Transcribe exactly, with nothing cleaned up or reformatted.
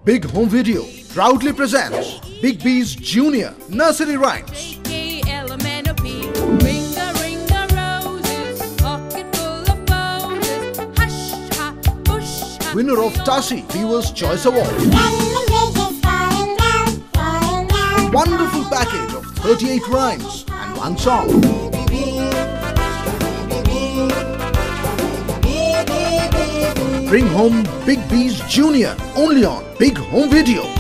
Big Home Video proudly presents Big B's Junior Nursery Rhymes. Winner of Tassie Viewers' Choice Award. Wonderful package of thirty-eight rhymes and one song. Bring home Big B's Junior only on Big Home Video.